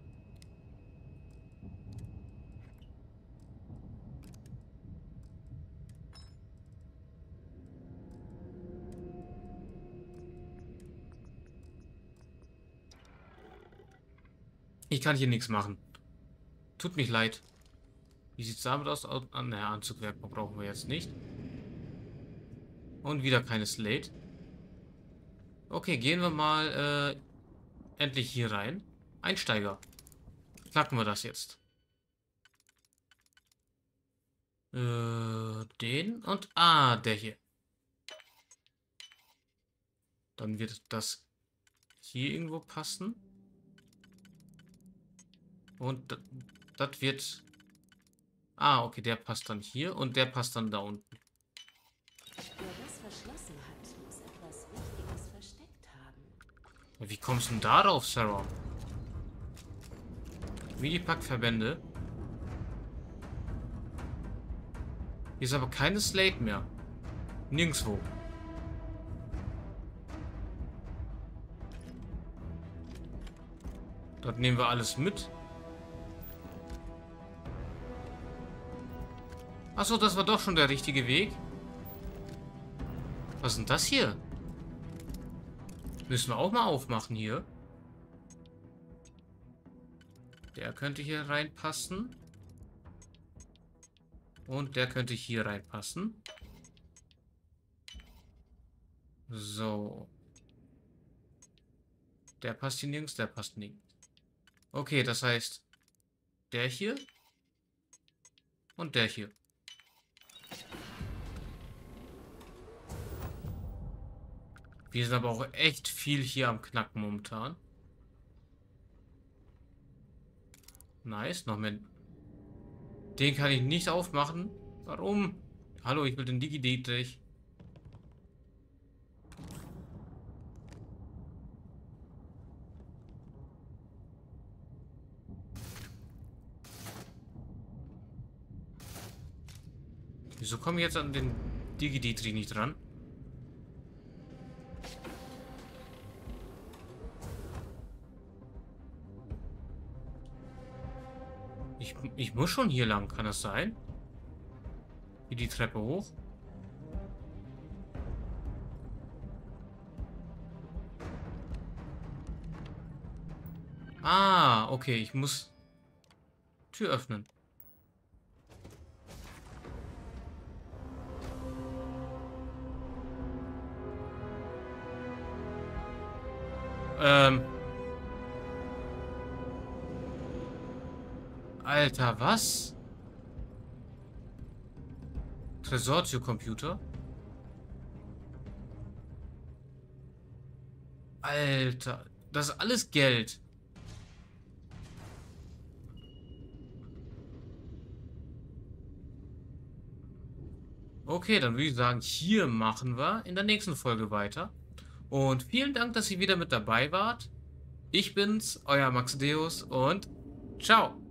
Ich kann hier nichts machen. Tut mich leid. Wie sieht es damit aus? An der Anzugwerk brauchen wir jetzt nicht. Und wieder keine Slate. Okay, gehen wir mal äh, endlich hier rein. Einsteiger. Knacken wir das jetzt. Äh, den und... Ah, der hier. Dann wird das hier irgendwo passen. Und das wird... Ah, okay, der passt dann hier und der passt dann da unten. Wer das verschlossen hat, muss etwas Wichtiges versteckt haben. Wie kommst du denn darauf, Sarah? Minipack-Verbände. Hier ist aber keine Slate mehr. Nirgendwo. Dort nehmen wir alles mit. Achso, das war doch schon der richtige Weg. Was ist denn das hier? Müssen wir auch mal aufmachen hier. Der könnte hier reinpassen. Und der könnte hier reinpassen. So. Der passt hier nirgends, der passt nirgends. Okay, das heißt, der hier und der hier. Wir sind aber auch echt viel hier am Knacken momentan. Nice, noch mehr. Den kann ich nicht aufmachen. Warum? Hallo, ich will den Digi-Dietrich. Wieso komme ich jetzt an den Digi-Dietrich nicht ran? Ich, ich muss schon hier lang, kann das sein? Hier die Treppe hoch. Ah, okay, ich muss Tür öffnen. Ähm. Alter, was? Tresortio-Computer? Alter, das ist alles Geld. Okay, dann würde ich sagen, hier machen wir in der nächsten Folge weiter. Und vielen Dank, dass ihr wieder mit dabei wart. Ich bin's, euer Max Deus und ciao.